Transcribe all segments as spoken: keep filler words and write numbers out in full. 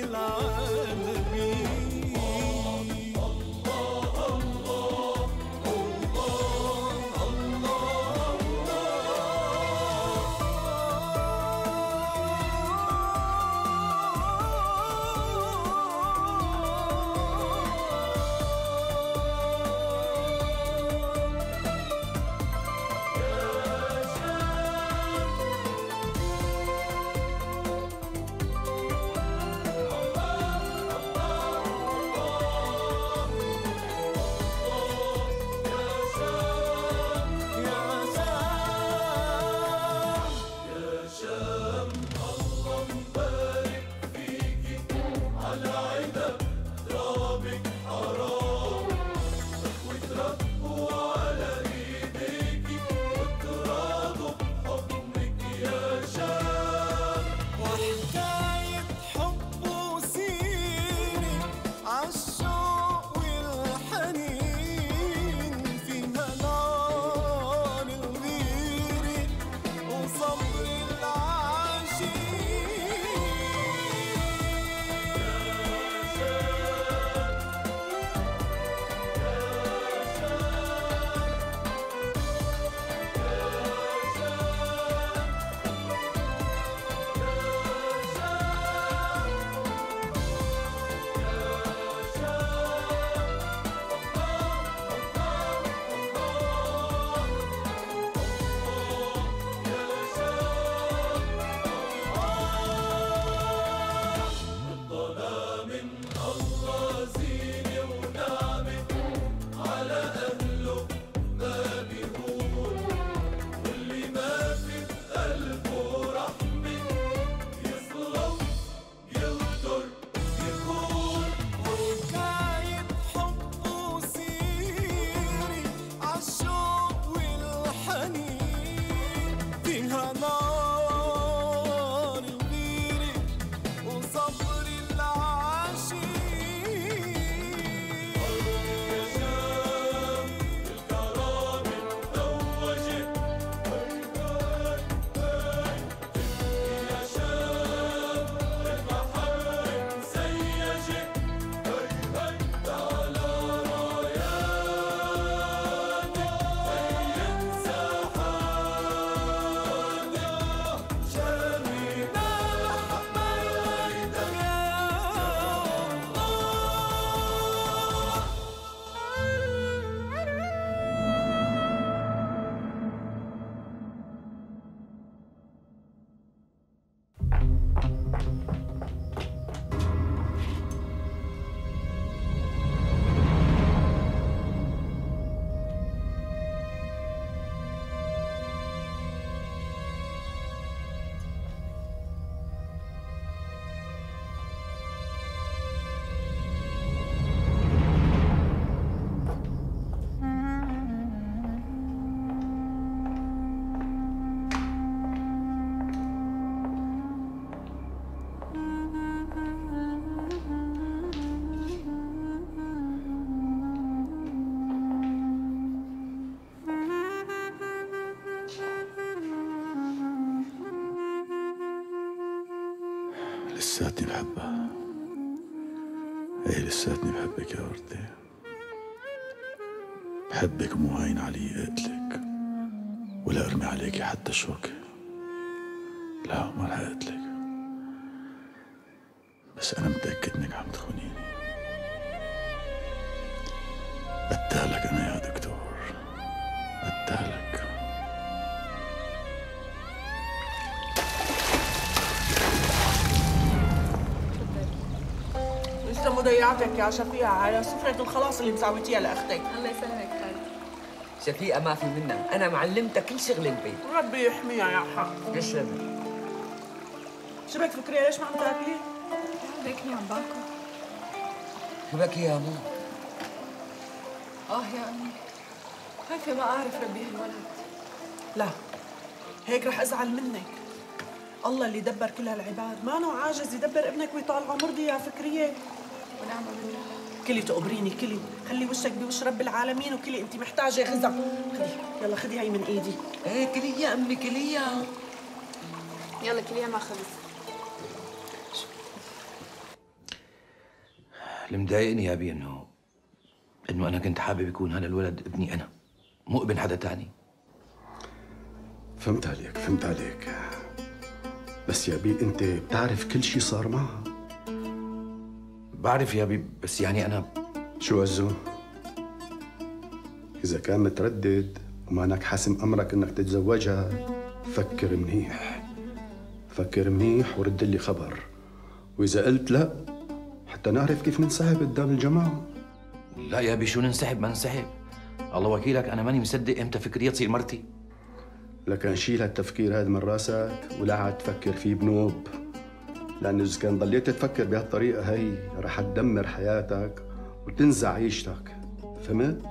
لساتني بحبها. ايه لساتني بحبك يا وردة. بحبك مو هين علي اقتلك ولا ارمي عليكي حتى شوكة. لا ما رح اقتلك، بس انا متأكد انك عم تخونيني. قتالك انا يا دكتور، قتالك. لسه مضيعتك يا شفيقة على سفرة الخلاص اللي مساويتيها لاختك. الله يسلمك خالد. شفيقة ما في منها، أنا معلمتها كل شغل البيت. ربي يحميها يا حق. تسلمي. شو بك فكرية ليش ما عم تاكلي؟ ليكني عم باكل. شو بك يا أمي؟ آه يا أمي، خايفة ما أعرف ربي هالولد. لا هيك رح أزعل منك. الله اللي دبر كل هالعباد ما نوع عاجز يدبر ابنك ويطالعه مرضي يا فكرية. ونعم بالله. كلي تقبريني كلي، خلي وشك بوش رب العالمين وكلي، انت محتاجة غذاء. خذي يلا خذي هي من ايدي. ايه كلي يا أمي كليها. يلا كليها ما خلص. اللي مضايقني يا ابي انه انه انا كنت حابب يكون هذا الولد ابني انا، مو ابن حدا تاني. فهمت عليك فهمت عليك، بس يا بي انت بتعرف كل شيء صار معها. بعرف يا ابي، بس يعني انا شو عزو؟ اذا كان متردد ومانك حاسم امرك انك تتزوجها، فكر منيح فكر منيح ورد لي خبر، واذا قلت لا حتى نعرف كيف ننسحب قدام الجماعه. لا يا ابي، شو ننسحب ما ننسحب؟ الله وكيلك انا ماني مصدق امتى فكرية تصير مرتي. لكن شيل هالتفكير هذا من راسك ولا عاد تفكر فيه بنوب، لأنه إذا كان ضليت تفكر بهالطريقة هي رح تدمر حياتك وتنزع عيشتك، فهمت؟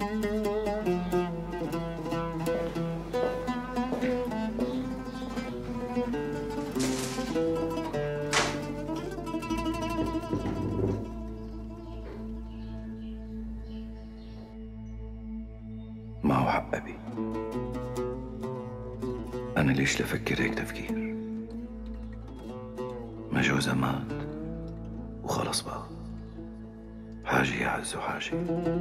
معه حق أبي، أنا ليش لفكر هيك تفكير؟ ما جوزها مات وخلص بقى، حاجة يا عزو حاجة.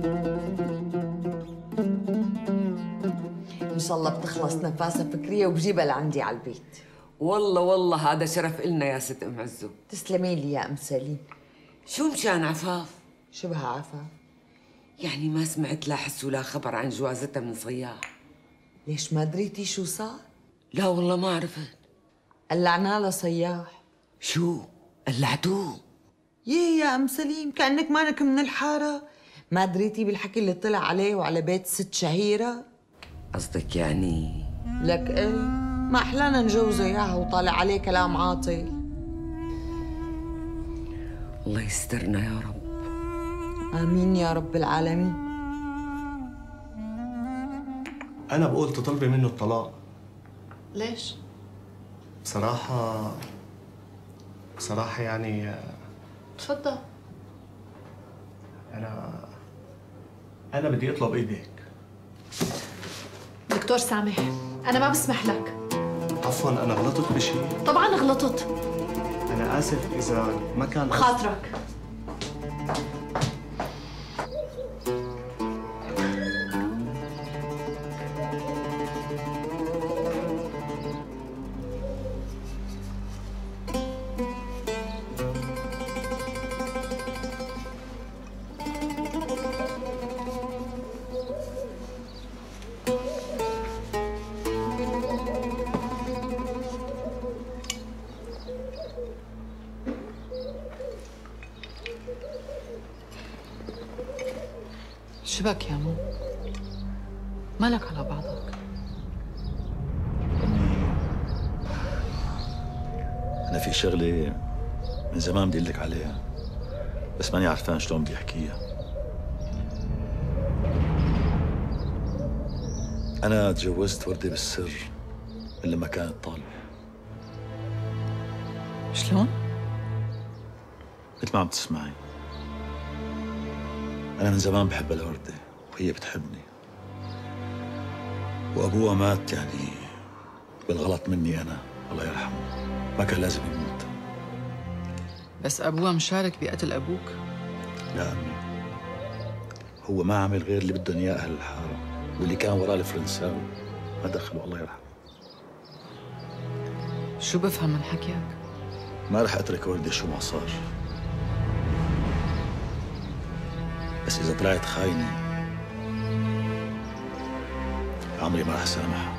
إن شاء الله بتخلص نفاسها فكرية وبجيبها لعندي على البيت. والله والله هذا شرف إلنا يا ست أم عزو. تسلمي لي يا أم سليم. شو مشان عفاف؟ شو بها عفاف؟ يعني ما سمعت لا حس ولا خبر عن جوازتها من صياح. ليش ما دريتي شو صار؟ لا والله ما عرفت. قلعنا لها صياح. شو؟ قلعتوه؟ يي يا أم سليم، كأنك مانك من الحارة. ما دريتي بالحكي اللي طلع عليه وعلى بيت ست شهيرة؟ قصدك يعني؟ لك ايه، ما أحلانا نجوزه إياها وطالع عليه كلام عاطل. الله يسترنا يا رب. آمين يا رب العالمين. أنا بقول تطلبي منه الطلاق. ليش؟ بصراحة بصراحة يعني تفضل. أنا أنا بدي أطلب إيدك. دكتور سامح، أنا ما بسمح لك. عفواً، أنا غلطت بشيء؟ طبعاً غلطت. أنا آسف إذا ما كان خاطرك. شبك يا مو؟ مالك على بعضك؟ أمي، أنا في شغلة من زمان بدي أقول لك عليها، بس ماني عرفان شلون بدي أحكيها. أنا تجوزت وردة بالسر من لما كانت طالبة. شلون؟ مثل ما عم تسمعي، أنا من زمان بحبها لوردة وهي بتحبني، وأبوها مات يعني بالغلط مني أنا، الله يرحمه، ما كان لازم يموت. بس أبوها مشارك بقتل أبوك؟ لا أمي، هو ما عمل غير اللي بدهم إياه أهل الحارة، واللي كان وراه الفرنساوي ما دخله، الله يرحمه. شو بفهم من حكيك؟ ما رح أترك وردة شو ما صار، بس إذا طلعت خاينة عمري ما رح سامحها.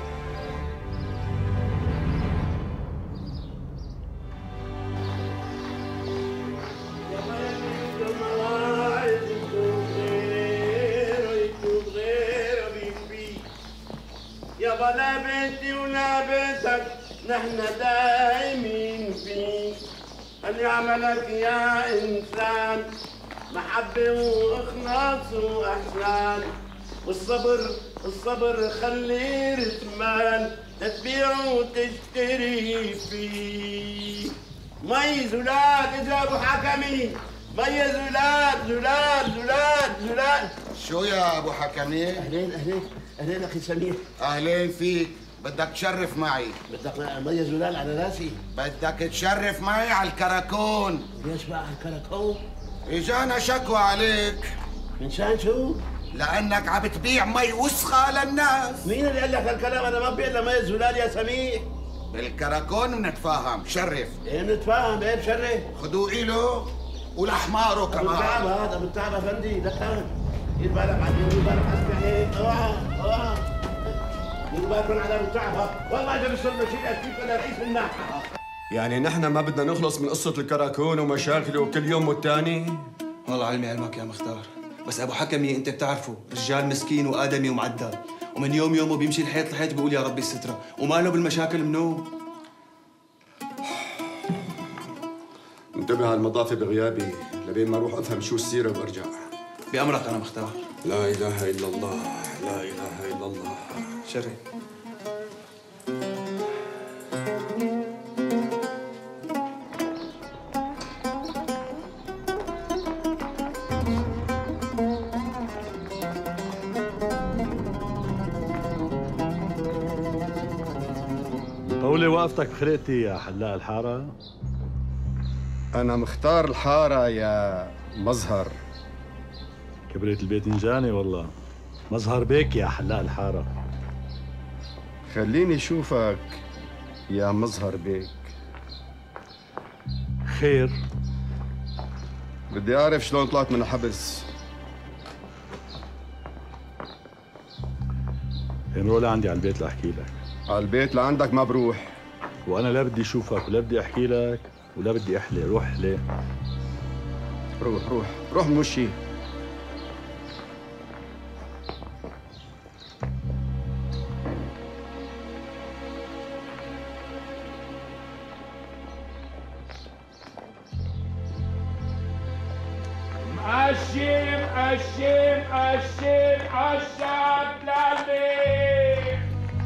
يابا لا بنتي ولا بنتك نحن دايمين فيك، اللي عملك يا إنسان محبة وإخلاص وإحسان، والصبر الصبر خلي رتمان تتبيع وتشتري فيه. ميز ولاد إذا أبو حكمي، ميز ولاد زلاد زلاد زلاد. شو يا أبو حكمي؟ أهلين أهلين أهلين أخي سمير. أهلين فيك، بدك تشرف معي. بدك ميز ولاد على راسي. بدك تشرف معي على الكراكون. ليش بقى على الكراكون؟ اجانا شكوى عليك. من شان شو؟ لانك عم تبيع مي وسخه للناس. مين اللي قال لك هالكلام؟ انا ما ببيع الا مي زلال يا سميح. بالكراكون بنتفاهم، شرف. ايه بنتفاهم؟ ايه بشرف؟ خدوه إله ولحماره كمان. ابو التعب هذا، ابو التعب افندي، لا تعال. دير بالك عليه، دير بالك حسبي عليه، اوعى اوعى. دير بالك على ابو التعب، والله اذا بيصير شيء اكيد انا رئيس الناحيه. يعني نحن ما بدنا نخلص من قصة الكراكون ومشاكله وكل يوم والتاني؟ والله علمي علمك يا مختار، بس أبو حكمي أنت بتعرفه رجال مسكين وآدمي ومعدل، ومن يوم يومه بيمشي الحيط لحيط بيقول يا ربي السترة، وماله بالمشاكل منو؟ انتبه على المضافة بغيابي لبين ما أروح أفهم شو السيرة وأرجع. بأمرك أنا مختار. لا إله إلا الله، لا إله إلا الله. شري. طولي وقفتك بخرقتي يا حلاق الحارة. أنا مختار الحارة يا مظهر. كبريت الباذنجاني والله. مظهر بيك يا حلاق الحارة. خليني أشوفك يا مظهر بيك. خير؟ بدي أعرف شلون طلعت من الحبس. انرولي عندي على البيت لأحكي لك. على البيت لعندك ما بروح. وأنا لا بدي أشوفك ولا بدي أحكي لك ولا بدي أحلي. روح ليه؟ روح روح روح من وشي. مقشم قشم قشم قشط للبيت.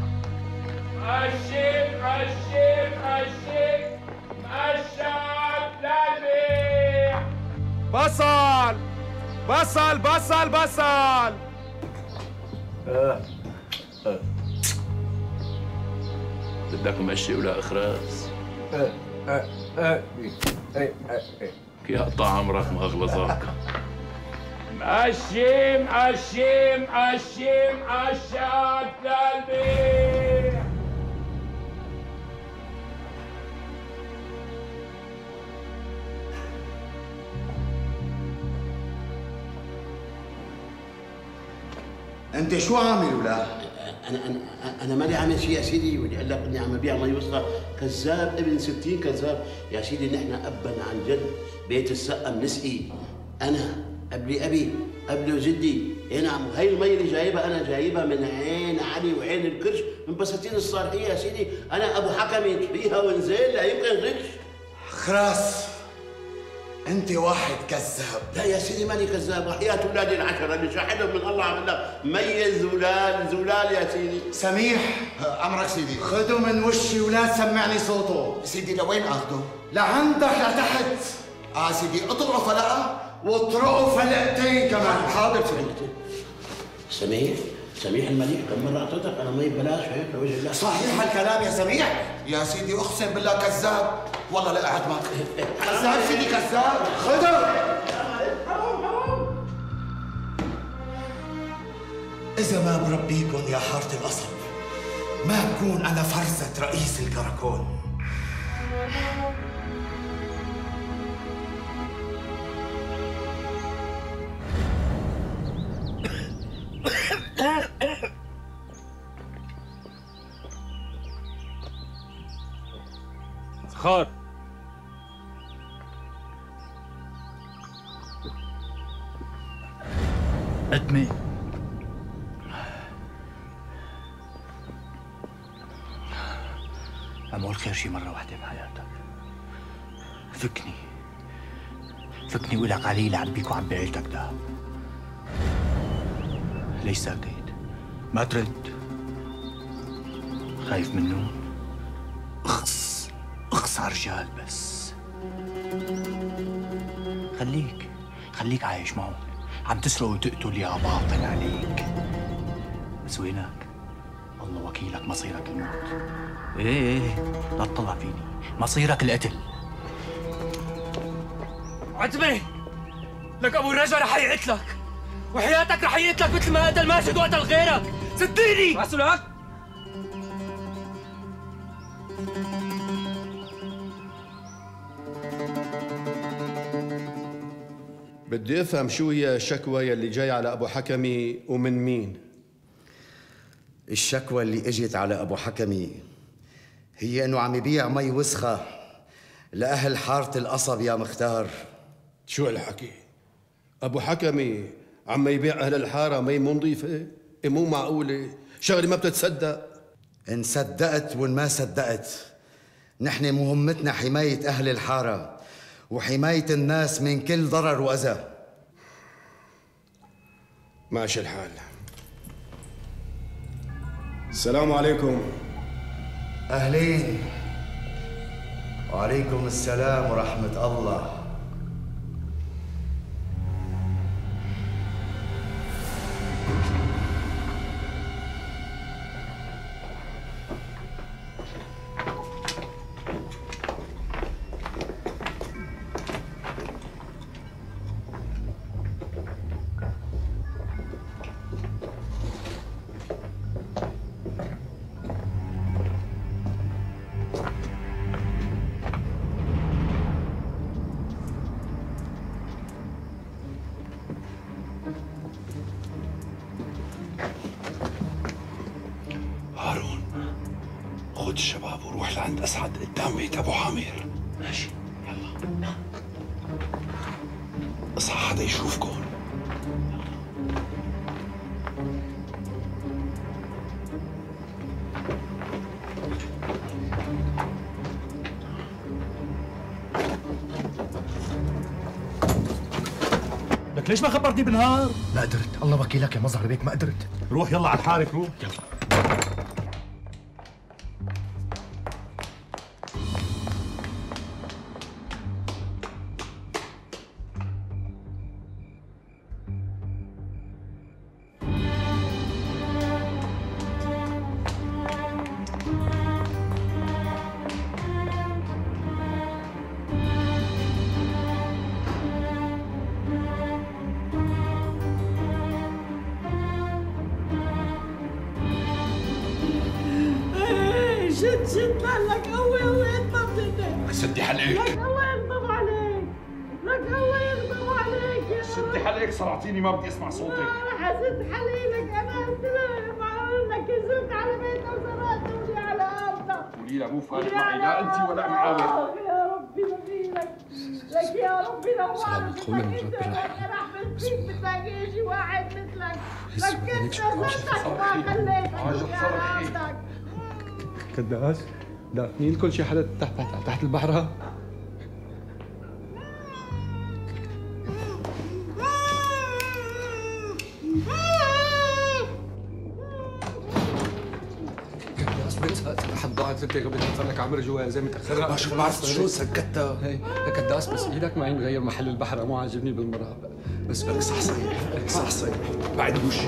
قشم قشم قشم قشط للبيت. بصل بصل بصل بصل. اه اه بدك مشي ولا اخراس؟ اه اه اه ايه ايه ايه يقطع عمرك مغلظاك. مقشم قشم قشم قشط للبيت. انت شو عامل ولا؟ انا انا انا مالي عامل شيء يا سيدي، ودي اقول لك اني عم ببيع مي وسخه. كذاب ابن ستين كذاب يا سيدي. نحن ابا عن جد بيت السقا بنسقي. انا قبلي ابي قبله جدي. اي نعم. هي المي اللي جايبها انا جايبها من عين علي وعين الكرش من بساتين الصالحيه يا سيدي. انا ابو حكمي فيها ونزل لا يمكن غش. خلاص انت واحد كذاب. لا يا سيدي ماني كذاب. وحياة اولادي العشره اللي شاهدهم من الله عم الله مي زلال زلال يا سيدي. سميح امرك سيدي. خده من وشي ولا تسمعني صوته. سيدي لوين اخده؟ لعندك لتحت. اه سيدي اطرقه فلقه واطرقه فلقتين كمان. حاضر سيدي. سميح سميح المليح كم مرة أعطيتك أنا مي ببلاش هيك لوجه الله. صحيح هالكلام يا سميح؟ يا سيدي أقسم بالله كذاب. والله لا قاعد معك. كذاب سيدي كذاب. خده. إذا ما بربيكم يا حارة القصب ما بكون أنا فرزة رئيس الكراكون. سخار أدمي أعمل خير شي مرة واحدة بحياتك. فكني فكني ولك علي لعبيك وعبي عيلتك دهب. ليش ساكت؟ ما ترد؟ خايف منه؟ اخص اخص على الرجال بس. خليك خليك عايش معهم. عم تسرق وتقتل يا باطل عليك. بس وينك؟ الله وكيلك مصيرك الموت. ايه ايه لا تطلع فيني. مصيرك القتل. عتبة لك ابو الرجا رح يقتلك، وحياتك رح يقتلك مثل ما قتل ماجد وقتل غيرك، صدقني. بس لك بدي افهم شو هي الشكوى يلي جاي على ابو حكمي ومن مين؟ الشكوى اللي اجت على ابو حكمي هي انه عم يبيع مي وسخه لاهل حاره القصب يا مختار. شو هالحكي؟ ابو حكمي عم يبيع اهل الحاره مي مو نظيفه؟ إيه مو معقوله، شغله ما بتتصدق. ان صدقت وان ما صدقت، نحن مهمتنا حمايه اهل الحاره وحمايه الناس من كل ضرر واذى. ماشي الحال. السلام عليكم. اهلين. وعليكم السلام ورحمه الله. خد الشباب وروح لعند أسعد قدام بيت أبو عامر. ماشي يلا. اصحى حدا يشوفكم. لك ليش ما خبرتني بالنهار؟ ما قدرت، الله وكيلك يا مظهر بيك ما قدرت. روح يلا على الحارة روح يلا. شد شد لك قوي الله يغضب منك. سدي حلقك. لك الله يغضب عليك. لك الله يغضب عليك يا سدي حلقك صرعتيني ما بدي اسمع صوتك. انا حسد حليلك انا قلت له معقول انك كذبت على بيتنا وسرقتوني على ارضك. قولي لها مو فارق معي لا انت ولا معاويه. يا ربي نبيلك. لك يا ربي لو بعرف انك انت انا احمد فيك بدك يجي واحد مثلك. لك كنت نزلتك ما خليتك يا ربك. كداس دافنين كل شيء حدا تحت تحت, تحت البحر. كداس بس حد ضاعت انت قبل ما صار لك عمر جوا زي متاخر. ما شو بعرف شو سكتها. هي كداس بس ايدك معي مغير محل البحر مو عاجبني بالمره. بس بدك صحصحي صحصحي بعد وشي.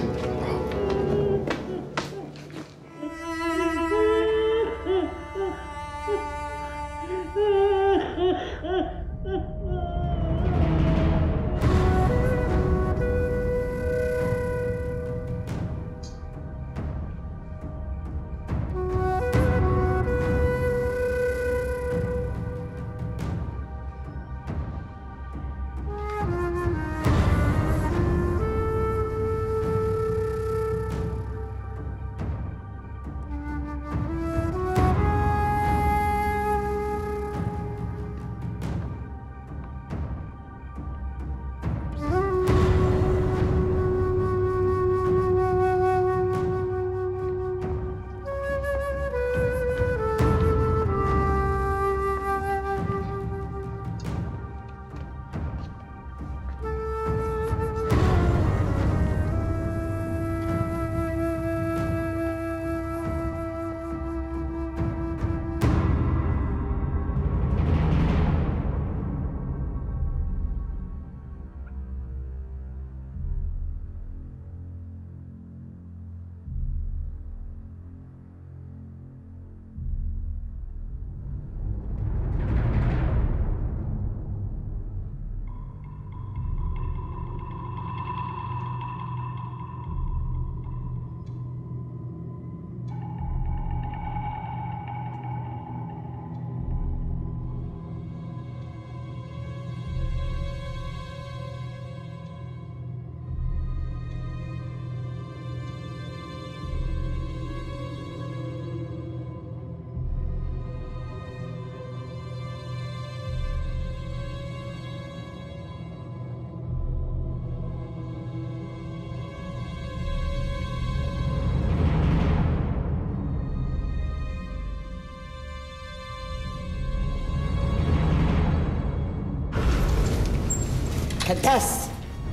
كداس،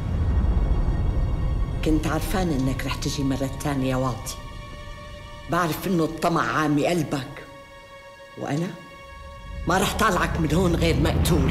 كنت عارفان انك رح تجي مرة تانية يا واطي. بعرف انه الطمع عامي قلبك، وانا ما رح طالعك من هون غير مقتول.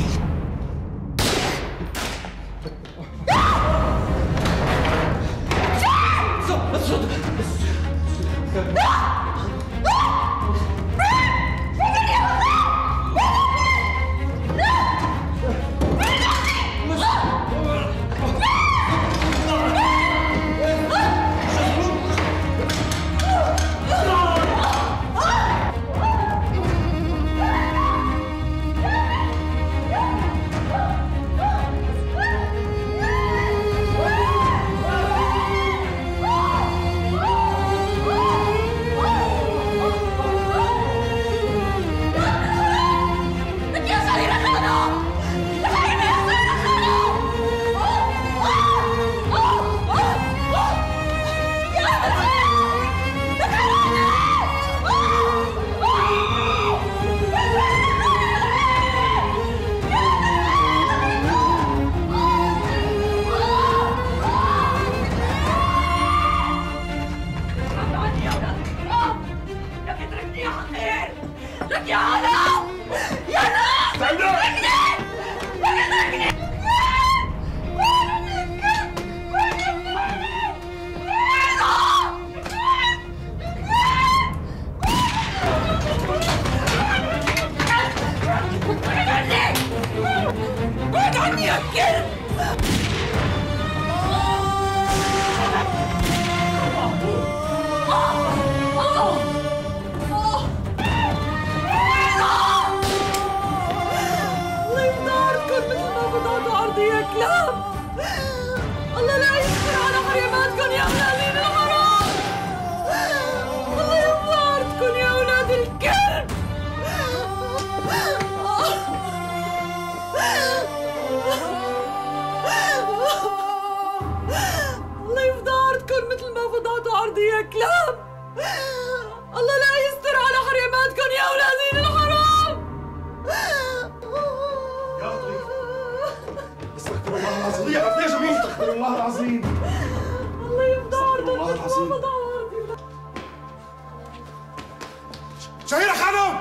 شهيرة خانم!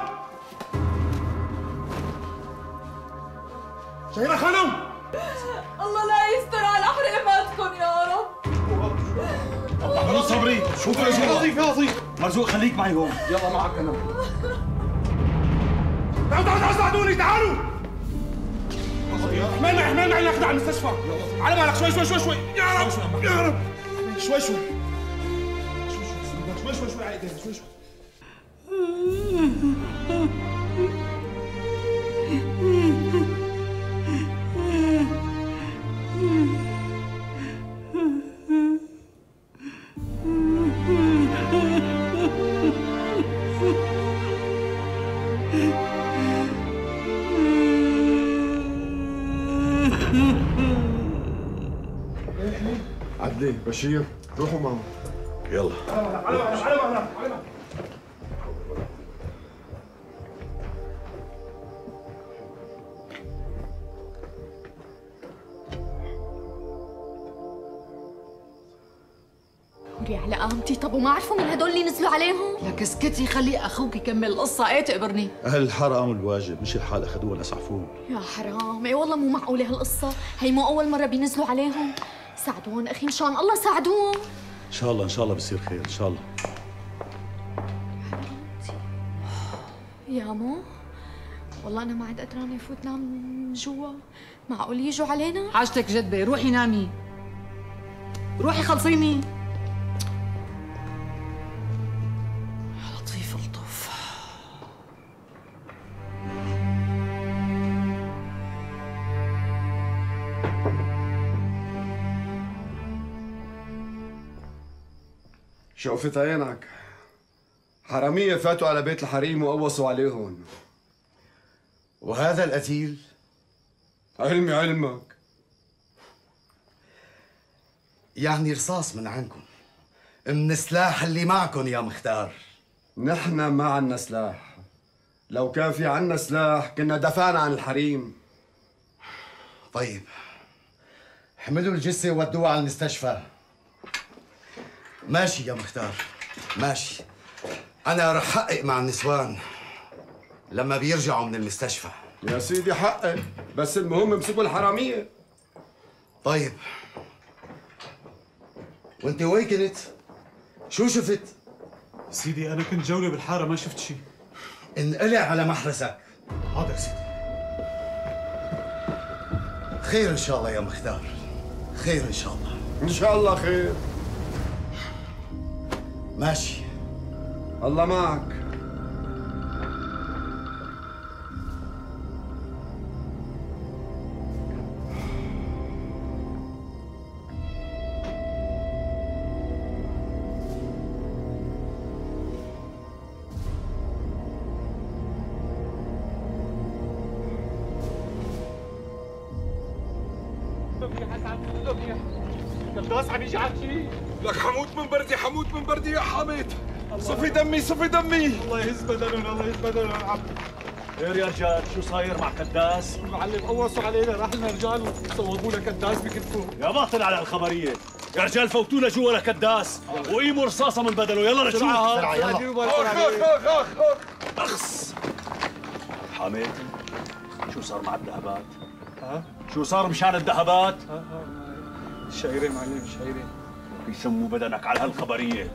شهيرة خانم! الله لا يستر على حريماتكم يا رب. خلاص صبري، شوفوا يا جماعة. لطيف يا لطيف. مرزوق خليك معي هون، يلا معك أنا. تعالوا تعالوا ساعدوني، تعالوا. حمال معي حمال معي ناخذها على المستشفى. على بالك شوي شوي شوي شوي. يا رب يا رب. شوي شوي. شوي شوي شوي على ايدينا، شوي شوي. عدلي بشير روحوا معه. يلا على مهلك على مهلك على مهلك على مهلك. دوري على قامتي. طب وما عرفوا من هدول اللي نزلوا عليهم؟ لك اسكتي خلي اخوك يكمل القصه. ايه تقبرني؟ اهل الحاره قاموا الواجب، مش الحال اخذوها لاسعفون. يا حرام، اي والله مو معقوله هالقصه. هي مو اول مره بينزلوا عليهم. ساعدون اخي مشان الله ساعدون. ان شاء الله ان شاء الله بصير خير ان شاء الله. يا مو والله انا ما عاد قدرانه افوت نام جوا. معقول يجوا علينا؟ حاجتك جدبه، روحي نامي، روحي خلصيني. لطيف لطف. شوفت عينك، حرامية فاتوا على بيت الحريم وقوصوا عليهم. وهذا القتيل؟ علمي علمك. يعني رصاص من عندكم، من السلاح اللي معكم يا مختار. نحن ما عنا سلاح، لو كان في عنا سلاح كنا دفعنا عن الحريم. طيب حملوا الجثة وودوها على المستشفى. ماشي يا مختار، ماشي. أنا رح حقق مع النسوان لما بيرجعوا من المستشفى. يا سيدي حقق، بس المهم امسكوا الحرامية. طيب. وانت وين كنت؟ شو شفت؟ سيدي أنا كنت جولة بالحارة ما شفت شيء. انقلع على محرسك. حاضر سيدي. خير إن شاء الله يا مختار، خير إن شاء الله. إن شاء الله خير. ماشي. الله معك. كداس عم يجي على شيء. لك حموت من بردي، حموت من بردي يا حامد. صفي دمي، صفي دمي. الله يهز بدنهم، الله يهز بدنهم عم. خير يا رجال، شو صاير مع كداس؟ المعلم قوصوا علينا، راح لنا رجال صوبوا لنا كداس بكتفه. يا باطل على الخبرية. يا رجال فوتونا جوا لكداس وقيموا رصاصة من بدنه، يلا نشوف. بسرعة يلا. اخ اخ اخ اخ اخس. حامد شو صار مع الذهبات؟ ها؟ شو صار مشان الذهبات؟ ها ها شايرة معلم شايرة. بيسموا بدنك على هالخبرية.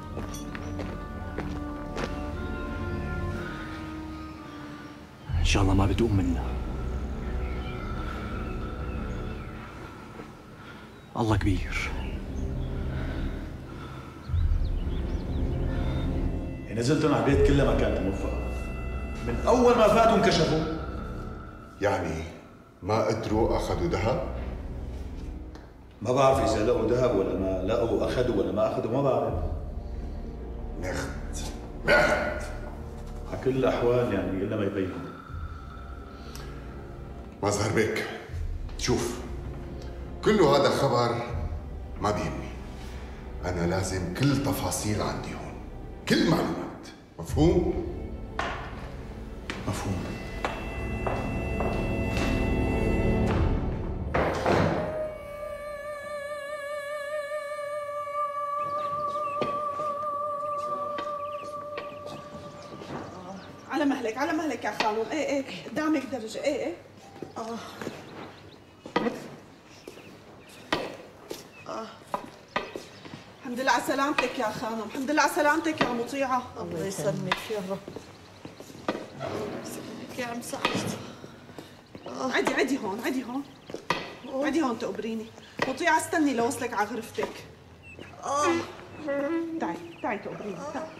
إن شاء الله ما بتقوم منا. الله كبير. نزلتن على البيت كلها ما كانت موفقة. من أول ما فاتوا انكشفوا. يعني ما قدروا أخذوا ذهب؟ ما بعرف إذا لقوا ذهب ولا ما لقوا، أخذوا ولا ما أخذوا، ما بعرف. مخت مخت على كل الأحوال يعني إلا ما يبينوا. مظهر بك، شوف كله هذا خبر ما بيهمني. أنا لازم كل تفاصيل عندي هون، كل معلومات، مفهوم؟ مفهوم. على مهلك على مهلك يا خانم. ايه ايه قدامك درجة. ايه ايه اه اه الحمد لله على سلامتك يا خانم، الحمد لله على سلامتك يا مطيعة. الله يسلمك يا رب. يسلمك يا عم سعد. عدي عدي هون، عدي هون، عدي هون تقبريني. مطيعة استني لوصلك على غرفتك. اه تعي تعي تقبريني تعي.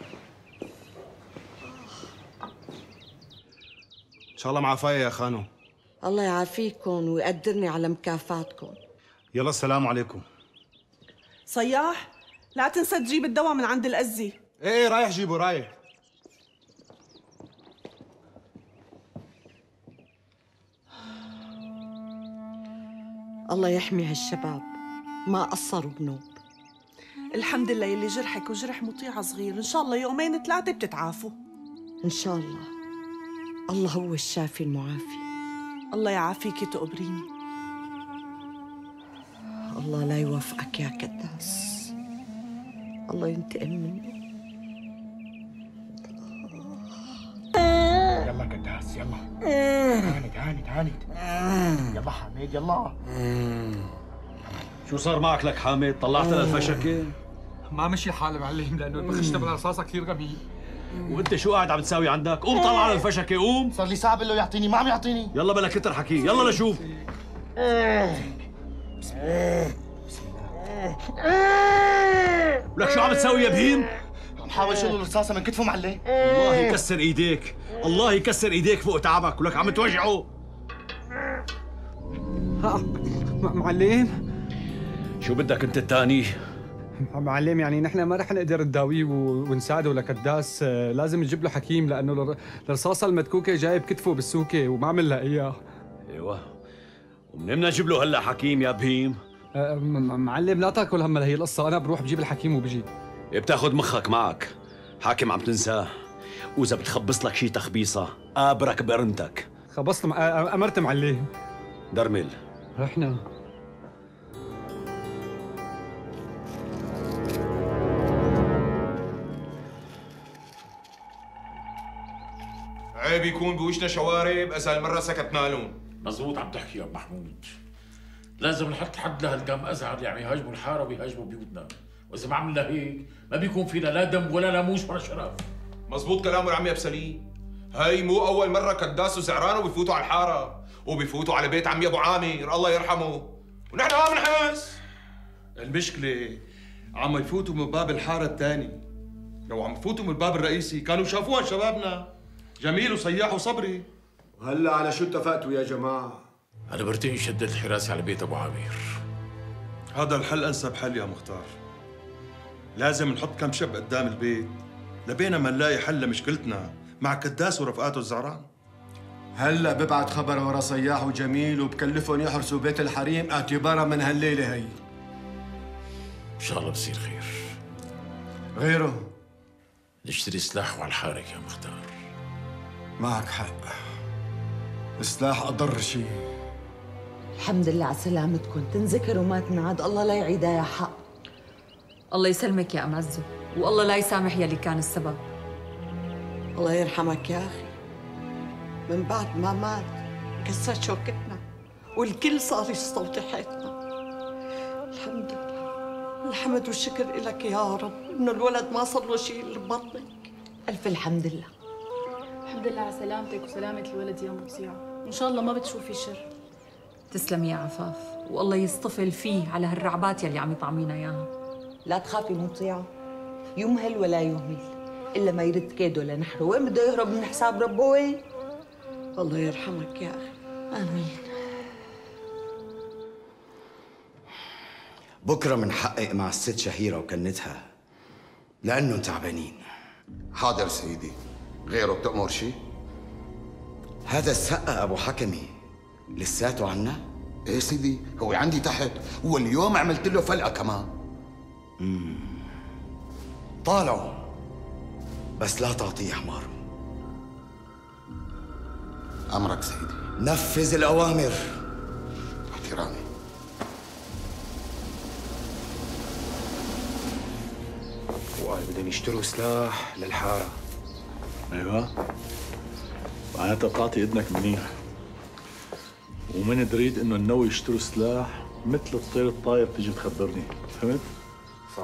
ان شاء الله معافية يا خانو. الله يعافيكم ويقدرني على مكافاتكم. يلا السلام عليكم. صياح لا تنسى تجيب الدواء من عند الأزي. ايه ايه رايح جيبه رايح. الله يحمي هالشباب، ما قصروا بنوب. الحمد لله يلي جرحك وجرح مطيعة صغير، إن شاء الله يومين ثلاثة بتتعافوا. إن شاء الله. الله هو الشافي المعافي. الله يعافيكي تقبريني. الله لا يوفقك يا كداس، الله ينتقم منه. يلا كداس يلا. هانت هانت هانت. يلا حميد يلا. شو صار معك لك حامد؟ طلعت للفشكة؟ ما مشي الحال معلم لأنه البخش تبع الرصاصة كثير غبي. وانت شو قاعد عم تساوي عندك؟ قوم طلع على الفشكة قوم. صار لي ساعة بقول له يعطيني، ما عم يعطيني. يلا بلا كتر حكي، يلا لشوف. ولك شو عم تساوي يا بهيم؟ عم حاول شيل الرصاصة من كتفه معلم. الله يكسر ايديك، الله يكسر ايديك فوق تعبك، ولك عم توجعه. ها معلم شو بدك انت الثاني؟ معلم يعني نحن ما رح نقدر نداويه ونساعده لكداس، لازم نجيب له حكيم لانه الرصاصه المدكوكه جايب كتفه بالسوكه وما عمل لها اياه. ايوه ومنين بدنا نجيب له هلا حكيم يا بهيم؟ أه معلم لا تاكل هم هي القصه، انا بروح بجيب الحكيم وبجي. بتاخذ مخك معك، حاكم عم تنساه، واذا بتخبص لك شي تخبيصه ابرك برمتك. خبصت مع... امرت معلم. درمل رحنا عليه بيكون بوشنا شوارب، بس هالمرة سكتنا لهم. مزبوط عم تحكي يا ابو محمود. لازم نحط حد لهالكم ازعر اللي عم يهاجموا الحاره ويهاجموا بيوتنا، واذا ما عملنا هيك ما بيكون فينا لا دم ولا ناموس ولا شرف. مزبوط كلامه العمي ابو سليم. هاي مو اول مرة كداس وزعران وبيفوتوا على الحارة، وبيفوتوا على بيت عمي ابو عامر الله يرحمه، ونحن ما بنحس. المشكلة عم يفوتوا من باب الحارة الثاني، لو عم يفوتوا من الباب الرئيسي كانوا شافوها شبابنا جميل وصياح وصبري. وهلا على شو اتفقتوا يا جماعة؟ أنا برتقي شدت الحراسة على بيت أبو عامر. هذا الحل أنسب حل يا مختار. لازم نحط كم شب قدام البيت لبينا ما نلاقي حل لمشكلتنا مع كداس ورفقاته الزعران. هلا ببعت خبر ورا صياح وجميل وبكلفهم يحرسوا بيت الحريم اعتبارا من هالليلة هي. إن شاء الله بصير خير. غيره؟ نشتري سلاح وعلى الحارك يا مختار. معك حق. السلاح أضر شيء. الحمد لله على سلامتكم، تنذكر وما تنعاد، الله لا يعيدها يا حق. الله يسلمك يا أم عزو، والله لا يسامح يلي كان السبب. الله يرحمك يا أخي، من بعد ما مات كسرت شوكتنا والكل صار يستوطي حياتنا. الحمد لله، الحمد والشكر إلك يا رب إنه الولد ما صار له شيء اللي ببطنك. ألف الحمد لله. الحمد لله على سلامتك وسلامة الولد يا مطيعة، وإن شاء الله ما بتشوفي شر. تسلمي يا عفاف، والله يصطفل فيه على هالرعبات يلي عم يطعمينا اياها. لا تخافي مطيعة، يمهل ولا يهمل إلا ما يرد كيده لنحره. وين بده يهرب من حساب ربه وين؟ الله يرحمك يا أخي. آمين. بكرة منحقق مع الست شهيرة وكنتها لأنهم تعبانين. حاضر سيدي. غيره بتأمر شيء؟ هذا السقا أبو حكمي لساته عنا؟ ايه سيدي، هو عندي تحت، واليوم عملت له فلقة كمان. امم طالعوا بس لا تعطيه حماره. أمرك سيدي. نفذ الأوامر. احترامي. وقال بدهم يشتروا سلاح للحارة. ايوه، معناتها بتعطي اذنك منيح، ومن تريد انه النوي يشتروا سلاح مثل الطير الطاير تيجي تخبرني، فهمت؟ صح.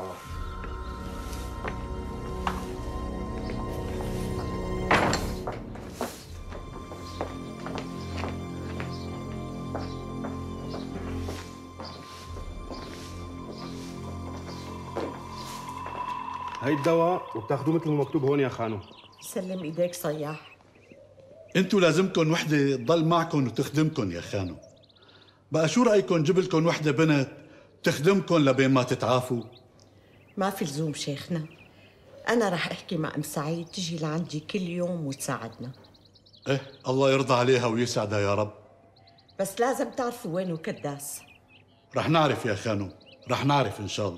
هي الدواء وبتاخذوه مثل ما مكتوب هون يا خانو. سلم ايديك صياح. انتوا لازمكن وحده تضل معكم وتخدمكن يا خانو. بقى شو رايكم جيب لكم وحده بنت تخدمكن لبين ما تتعافوا؟ ما في لزوم شيخنا، انا رح احكي مع ام سعيد تجي لعندي كل يوم وتساعدنا. ايه الله يرضى عليها ويسعدها يا رب. بس لازم تعرفوا وينه كداس. رح نعرف يا خانو، رح نعرف ان شاء الله.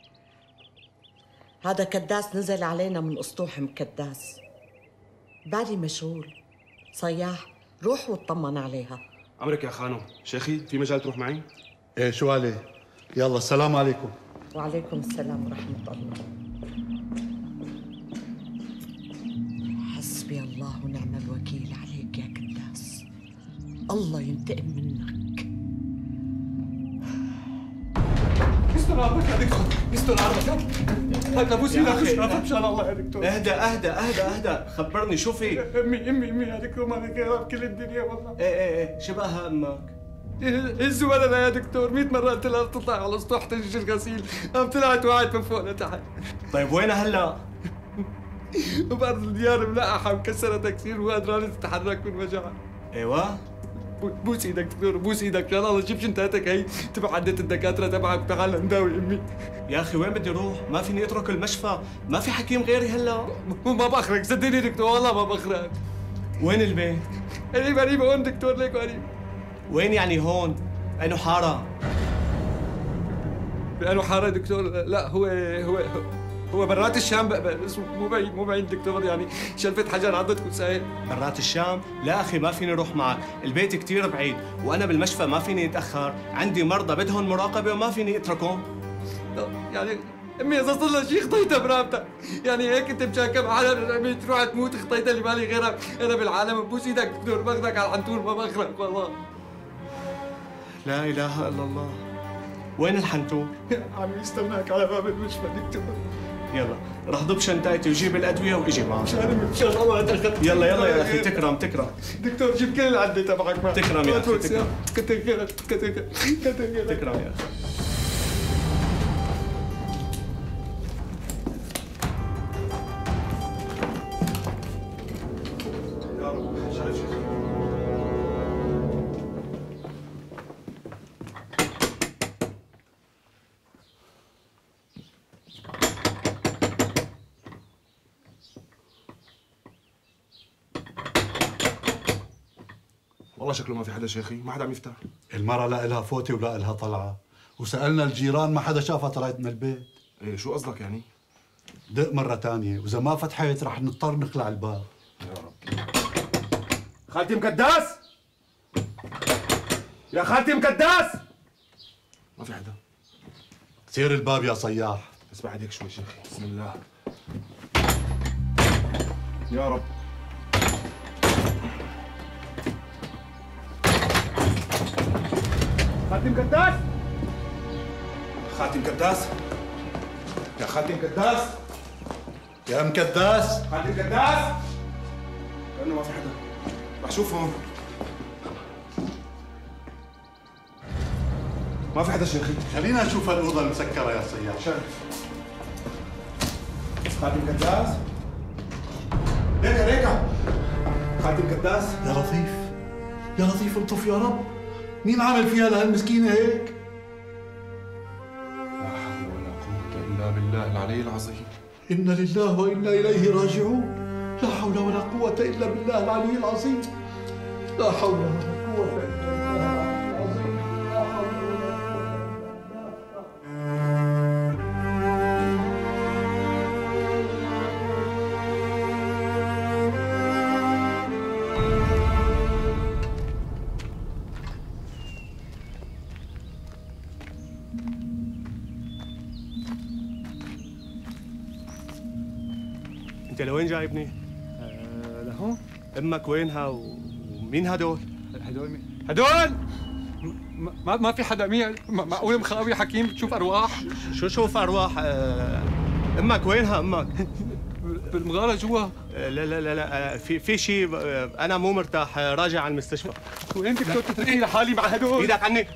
هذا كداس نزل علينا من اسطوح مكداس. بالي مشغول. صياح روح واطمن عليها. أمرك يا خانو. شيخي في مجال تروح معي؟ ايه شو عليه؟ يلا السلام عليكم. وعليكم السلام ورحمة الله. حسبي الله ونعم الوكيل عليك يا كداس. الله ينتقم منك. يستر عرضك يا دكتور، يستر عرضك. هلا بوس ايدك اشرف مشان الله يا دكتور. اهدى اهدى اهدى اهدى، خبرني شو في؟ امي امي امي يا دكتور مالك يا رب كل الدنيا والله. ايه ايه ايه، شبهها امك. هزوا ولدها يا دكتور، مئة مرة قلت لها تطلع على السطح تنجي الغسيل، قام طلعت وقعت من فوق لتحت. طيب وينها هلا؟ بأرض الديار ملقحة مكسرة تكسير وقادرة تتحرك من وجعها. ايوه؟ بوس ايدك دكتور، بوس ايدك مشان الله، جيب شنطتك هي تبع عدة الدكاترة تبعك تعال نداوي امي. يا اخي وين بدي اروح؟ ما فيني اترك المشفى، ما في حكيم غيري هلا. ما بخرك صدقني دكتور والله ما بخرك. وين البيت؟ قريب قريب هون دكتور، ليك قريب. وين يعني هون؟ أنو حارة؟ بأنو حارة دكتور؟ لا هو هو هو برات الشام، بس مو بعيد مو بعيد دكتور، يعني شلفة حجر عضتك وسهل. برات الشام؟ لا أخي ما فيني أروح معك، البيت كتير بعيد، وأنا بالمشفى ما فيني أتأخر، عندي مرضى بدهم مراقبة وما فيني أتركهم. يعني امي اذا صار لها شيء خطيتها برقبتك، يعني هيك انت مشاكل معها امي تروح تموت خطيتها اللي مالي غيرها انا بالعالم. ببوس ايدك دكتور باخذك على الحنطور ما باخرك والله. لا اله الا الله. وين الحنطور؟ عم يستناك على باب المشفى دكتور. يلا رح ضب شنطتي وجيب الادويه واجي معك. مشان مشان الله تاخذ. يلا يلا يا اخي تكرم تكرم. دكتور جيب كل العده تبعك معك. تكرم يا اخي تكرم. كتر خيرك كتر خيرك كتر خيرك. تكرم يا اخي. والله شكله ما في حدا شيخي، ما حدا عم يفتح. المرة لا إلها فوتة ولا إلها طلعة، وسألنا الجيران ما حدا شافها طلعت من البيت. ايه شو قصدك يعني؟ دق مرة تانية، وإذا ما فتحت رح نضطر نخلع الباب. يا رب. خالتي مكداس؟ يا خالتي مكداس؟ ما في حدا. سير الباب يا صياح. بس بعد هيك شوي شيخي، بسم الله. يا رب. خالتي مكداس؟ خالتي مكداس؟ يا خالتي مكداس؟ يا مكداس؟ خالتي مكداس؟ كأنه ما في حدا. رح شوف هون. ما في حدا شيخي. خلينا نشوف الأوضة المسكرة يا صياح. شرف. خالتي مكداس؟ ريكا ريكا. خالتي مكداس؟ يا لطيف يا لطيف الطف يا رب، مين عامل فيها لهالمسكينة هيك؟ لا حول ولا قوة إلا بالله العلي العظيم. إنا لله وإنا إليه راجعون. لا حول ولا قوة إلا بالله العلي العظيم. لا حول ولا قوة إلا بالله العلي العظيم. لا حول ولا قوة انت لوين جايبني؟ أه لهون. امك وينها و... ومين هدول؟ هدول مين؟ هدول ما ما في حدا. مين معقول مخاوي حكيم تشوف ارواح؟ شو شوف ارواح؟ أه... امك وينها امك؟ بالمغاره جوا. أه لا لا لا لا في في شيء. أه انا مو مرتاح. أه راجع على المستشفى. وين دكتور تتركني لحالي مع هدول؟ ايدك عني.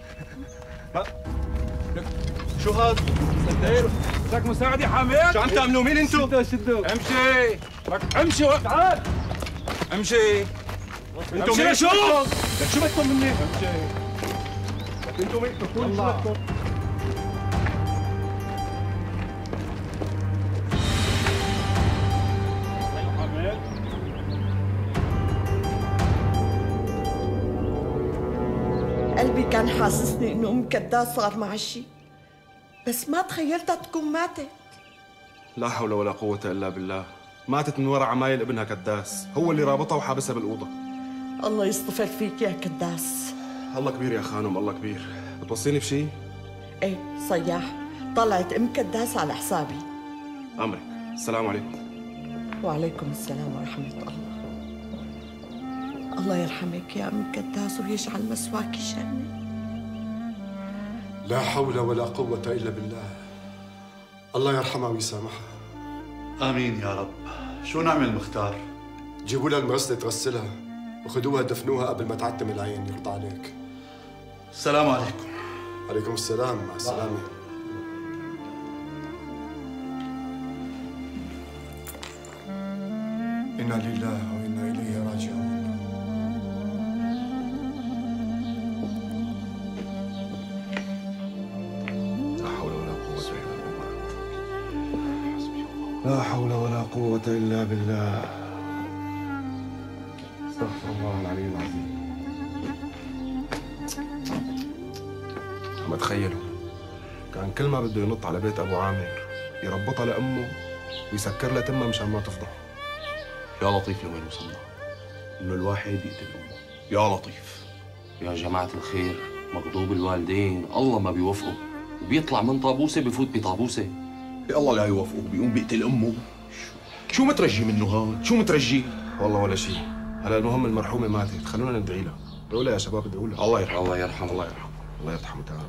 شو هاد؟ صدقني بدك مساعدة حامد؟ شو عم تعملوا؟ مين انتو؟ شدوا شدوا. امشي امشي تعال امشي. انتو مين؟ شو؟ لك شو بدكم مني؟ امشي. لك انتو مين؟ تقول شو بدكم؟ قلبي كان حاسسني انه ام كداس صار معها شيء، بس ما تخيلتها تكون ماتت. لا حول ولا قوة إلا بالله. ماتت من وراء عمايل ابنها كداس، هو اللي رابطها وحابسها بالأوضة. الله يصطفل فيك يا كداس. الله كبير يا خانم، الله كبير. بتوصيني بشيء؟ ايه صياح، طلعت ام كداس على حسابي. أمرك. السلام عليكم. وعليكم السلام ورحمة الله. الله يرحمك يا ام كداس ويجعل مسواك جنة. لا حول ولا قوة إلا بالله. الله يرحمها ويسامحها. آمين يا رب. شو نعمل مختار؟ جيبوا لها المغسلة تغسلها وخذوها دفنوها قبل ما تعتم العين. يرضى عليك. السلام عليكم. عليكم السلام. مع السلامة. إنا لله وإنا إليه راجعون. لا حول ولا قوة إلا بالله. استغفر الله العلي العظيم. عم اتخيله كان كل ما بده ينط على بيت أبو عامر يربطها لأمه ويسكر لها تمها مشان ما تفضح. يا لطيف لوين وصلنا؟ إنه الواحد يقتل أمه. يا لطيف. يا جماعة الخير، مغضوب الوالدين الله ما بيوفقه، وبيطلع من طابوسة بفوت بطابوسة. الله لا يوفقه بيقوم بيقتل امه. شو مترجي منه هاد؟ شو مترجي؟ والله ولا شيء. هلا المهم المرحومه ماتت، خلونا ندعي لها. ادعوا لها يا شباب، ادعوا لها. الله يرحمه. الله يرحمه. الله يرحمه. الله يرحمه تعالى.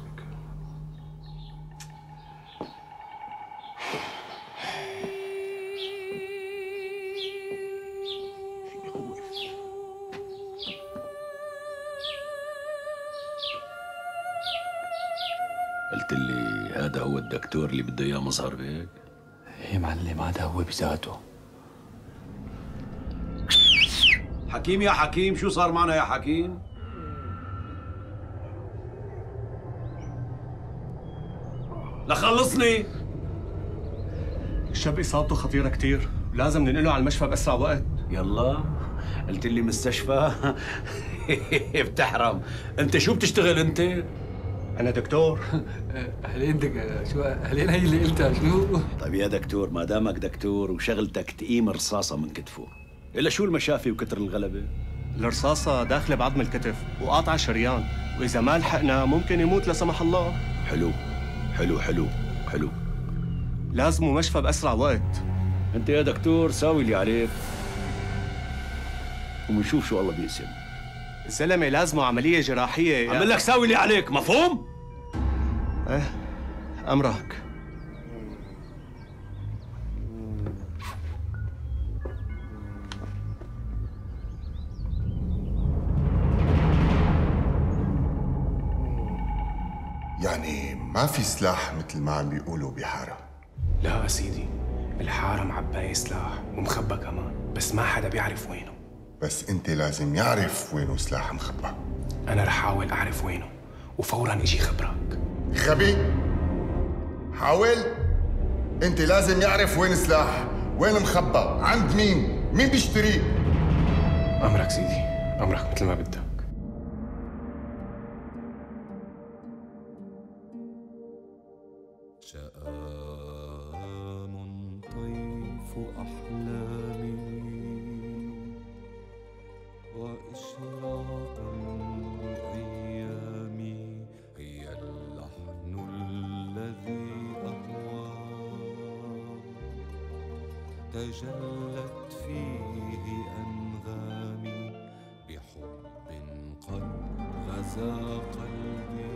قلت لي هذا هو الدكتور اللي بده اياه مظهر بيك؟ ايه معلم، هذا هو بذاته. حكيم يا حكيم، شو صار معنا يا حكيم؟ لخلصني. الشاب اصابته خطيره كثير، لازم ننقله على المشفى باسرع وقت. يلا قلت لي مستشفى. بتحرم. انت شو بتشتغل انت؟ انا دكتور. هلين دك شو هلين هي اللي قلتها شنو؟ طيب يا دكتور، ما دامك دكتور وشغلتك تقيم رصاصه من كتفه، الا شو المشافي وكتر الغلبه؟ الرصاصه داخله بعظم الكتف وقاطعه شريان، واذا ما لحقنا ممكن يموت لا سمح الله. حلو حلو حلو حلو. لازمه مشفى باسرع وقت. انت يا دكتور ساوي اللي عليك وبنشوف شو الله بيقسم. الزلمه لازمه عمليه جراحيه. عمل لك ساوي اللي عليك، مفهوم؟ ايه امرك. يعني ما في سلاح مثل ما عم بيقولوا بحارة؟ لا سيدي، الحارة معباية سلاح ومخبى كمان، بس ما حدا بيعرف وينه. بس انت لازم يعرف وينه سلاح مخبى. انا رح احاول اعرف وينه وفورا اجي خبرك. غبي، حاول. انت لازم يعرف وين سلاح، وين مخبى، عند مين، مين بيشتريه. امرك سيدي، امرك مثل ما بدك. شآم طيف أحلامي وإشراق بأيامي، هي اللحن الذي أهوى تجلت فيه أنغامي، بحب قد غزا قلبي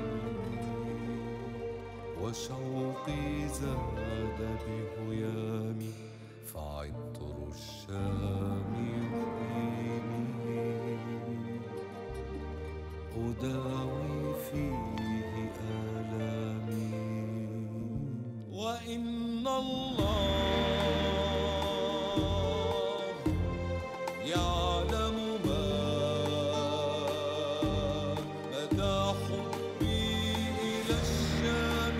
وشوقي زاد بهيامي، فعطر الشام يحييني أداوي فيه آلامي، وإن الله يعلم ما مدى حبي إلى الشام،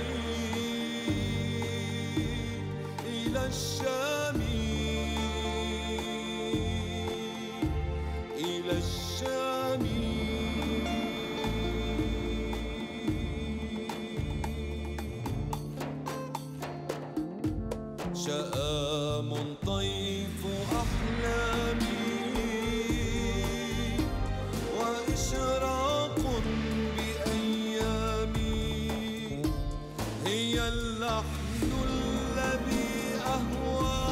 إلى الشام، إلى الشام. شآم طيف أحلامي وإشراق بأيامي، هي اللحن الذي أهوى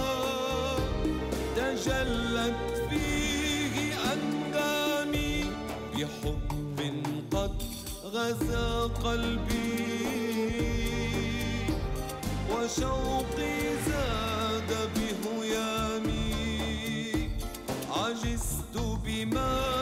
تجلت فيه أنغامي، بحب قد غزا قلبي وشوقي زاد بهيامي، عجزت بما